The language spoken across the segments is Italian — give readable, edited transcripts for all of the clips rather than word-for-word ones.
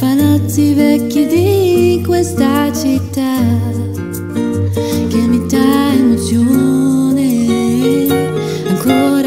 palazzi vecchi di questa città che mi dà emozione ancora.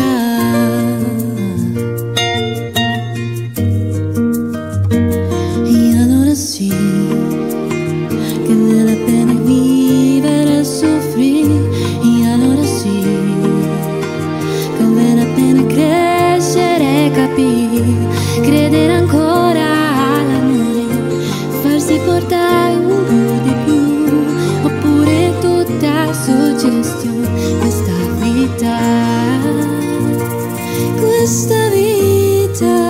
E allora sì, che vale la pena vivere e soffrire. E allora sì, che vale la pena crescere e capire, credere ancora all'amore, farsi portare un po' di più, oppure tutta suggestione. Questa vita, questa vita.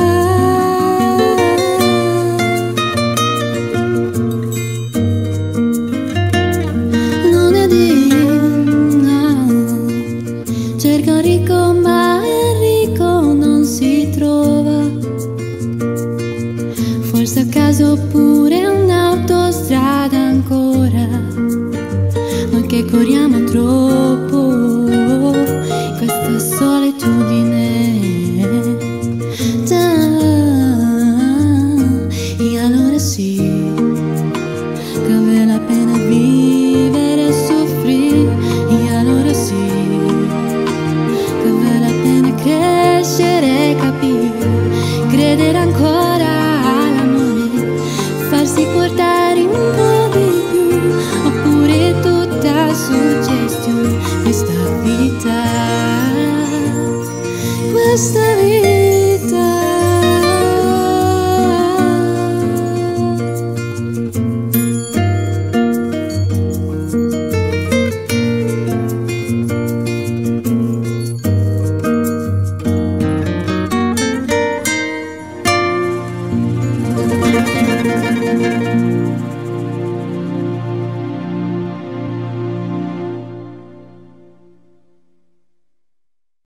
Cerca Enrico ma Enrico non si trova, forse a caso oppure un'autostrada ancora. Noi che corriamo troppo in questa solitudine.